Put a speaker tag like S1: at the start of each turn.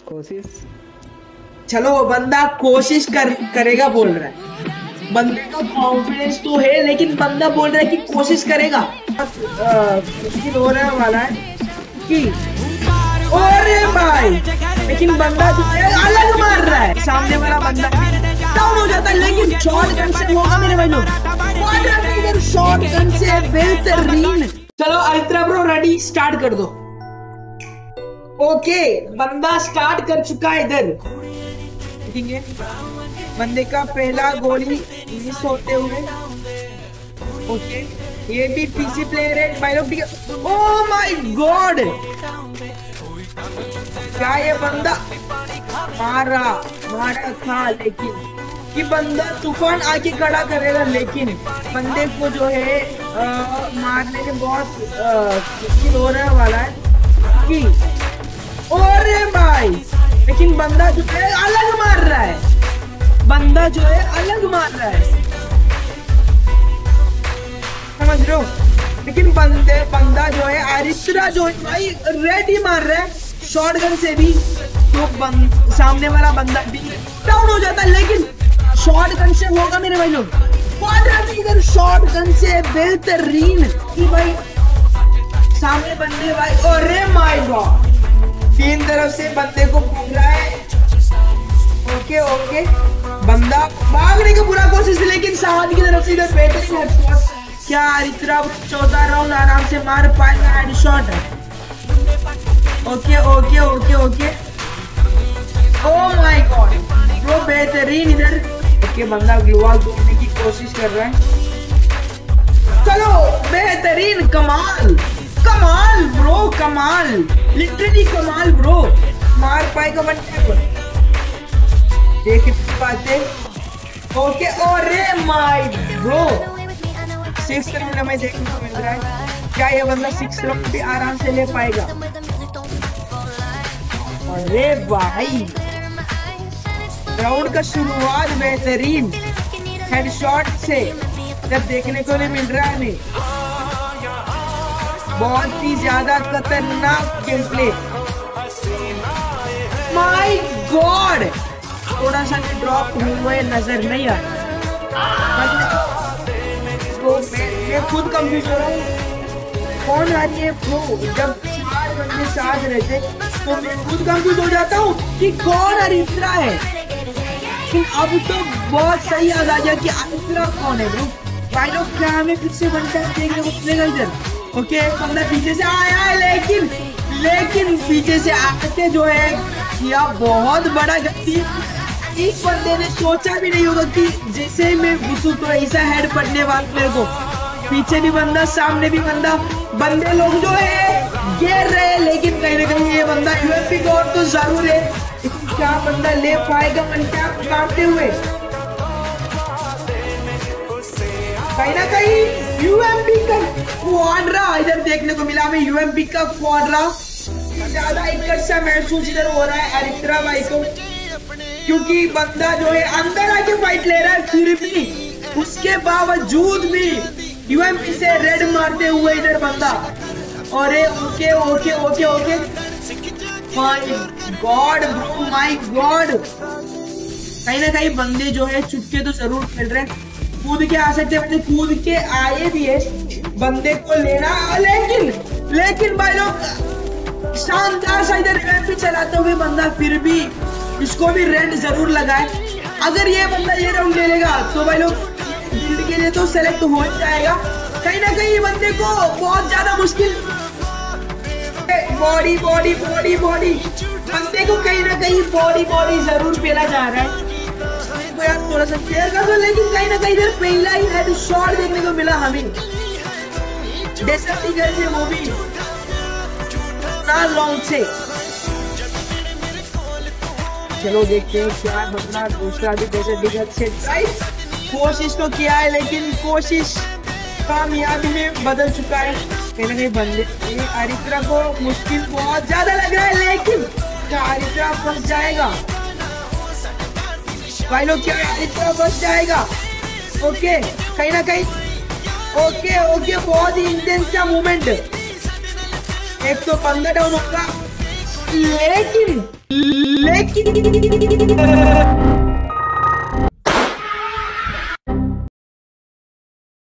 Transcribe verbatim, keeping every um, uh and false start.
S1: कोशिश। चलो बंदा कोशिश कर करेगा बोल रहा है, बंदे का कॉन्फिडेंस तो है, लेकिन बंदा बोल रहा है कि कोशिश करेगा। मुश्किल हो रहा वाला है कि अरे भाई, लेकिन बंदा जो है अलग मार रहा है। सामने वाला बंदा डाउन हो जाता है, लेकिन शॉर्ट गन से होगा मेरे भाई लोग, शॉर्ट गन से बेहतरीन। चलो अल्ट्रा ब्रो रेडी, स्टार्ट कर दो। ओके बंदा स्टार्ट कर चुका है इधर, देखेंगे बंदे का पहला गोली मिस होते हुए। ओके ये भी पीसी प्लेयर है भाई लोग। ओह माय गॉड, क्या ये बंदा मारा मारा था, लेकिन कि बंदा तूफान आके खड़ा करेगा, लेकिन बंदे को जो है आ, मारने में बहुत मुश्किल हो रहा वाला है कि अरे भाई, लेकिन बंदा जो है अलग मार रहा है, बंदा जो है अलग मार रहा है, समझ रहे हो। लेकिन बंदे बंदा जो है अरित्रा जो है भाई रेड ही मार रहा है शॉटगन से भी, तो बंद, सामने वाला बंदा भी डाउन हो जाता है, लेकिन शॉटगन से होगा मेरे भाई लोग। शॉटगन से बेहतरीन कि भाई सामने बंदे भाई, अरे माय गॉड, तीन तरफ से बंदे को घूम रहा है। ओके ओके बंदा भागने का पूरा कोशिश, लेकिन सामने की तरफ से इधर बेहतरीन हेडशॉट। क्या अरित्रा चौथा राउंड आराम से मार पाएगा headshot? Okay okay okay okay oh my god bro, बेहतरीन इधर। ओके बंदा ग्लूवाल तोड़ने की कोशिश कर रहा है। चलो बेहतरीन, कमाल कमाल ब्रो, कमाल लिटरली कमाल ब्रो, मार पाएगा वन टैप, देख पाते। ओके अरे माय ब्रो, सिक्स राउंड हमें देखने को मिल रहा है। क्या ये बंदा सिक्स राउंड भी आराम से ले पाएगा? अरे भाई राउंड का शुरुआत बेहतरीन हेडशॉट से जब देखने को नहीं मिल रहा है हमें, बहुत ही ज्यादा खतरनाक गेम प्ले। माय गॉड, थोड़ा सा ड्रॉप हुए नजर नहीं आ रहा, तो मैं, मैं खुद कंफ्यूज हो रहा हूँ कौन आ रही है प्रो। जब चार बंदे साथ रहते तो मैं खुद कंफ्यूज हो जाता हूँ कि कौन अरित्रा है, लेकिन अब तो बहुत सही याद आ गया कि अरित्रा कौन है ब्रो। भाई लोग क्या हमें फिर से बनता है देखने को मिलेगा इधर। ओके बंदा पीछे से आया है, लेकिन लेकिन पीछे से आके जो है किया बहुत बड़ा गलती। इस बंदे ने सोचा भी नहीं होगा कि जैसे मैं घुसूं तो ऐसा हेड पड़ने वाला मेरे को। पीछे भी बंदा, सामने भी बंदा, बंदे लोग जो है गिर रहे हैं, लेकिन कहीं ना कहीं ये बंदा यूएमपी को और तो जरूर है, लेकिन क्या बंदा ले पाएगा वन टैप काटते हुए? कहीं ना कहीं यूएमपी का क्वाड्रा इधर देखने को मिला हमें, यूएमपी का क्वाड्रा। ज्यादा इकट्ठा महसूस इधर हो रहा है अरित्रा भाई को, क्योंकि बंदा जो है अंदर आके फाइट ले रहा है, फिर भी उसके बावजूद भी यूएमपी से रेड मारते हुए इधर बंदा। अरे okay okay okay okay my god bro, my god, कहीं ना कहीं बंदे जो है चुपके तो जरूर खेल रहे हैं, कूद के आ सकते हैं, कूद के आए भी है बंदे को लेना, लेकिन लेकिन भाई लोग शानदार सा इधर यूएमपी चलाते हुए बंदा फिर भी इसको भी रेड जरूर लगाए। अगर ये बंदा ये राउंड ले लेगा तो भाई लोग गिल्ड के लिए तो सेलेक्ट हो जाएगा। कहीं ना कहीं बंदे को बहुत ज्यादा मुश्किल, बॉडी बॉडी बॉडी बॉडी बंदे को कहीं ना कहीं बॉडी बॉडी जरूर पेला जा रहा है। तो यार थोड़ा सा शेयर कर दो, लेकिन कहीं ना कहीं इधर पहला ही हेड शॉट देखने को मिला हमें, जैसा से वो भी ना लॉन्ग से। चलो देखते हैं क्या बदला, दूसरा भी जैसे दिखा से कोशिश तो किया है, लेकिन कोशिश कामयाबी में बदल चुका है। कहीं ना कहीं बंदे अरित्रा को मुश्किल बहुत ज्यादा लग रहा है, लेकिन क्या अरित्रा फंस जाएगा भाई लोग? क्या अरित्रा फंस जाएगा? ओके कहीं ना कहीं ओके ओके बहुत ही इंटेंस सा मूवमेंट, एक तो बंदा डाउन होगा, लेकिन भाई।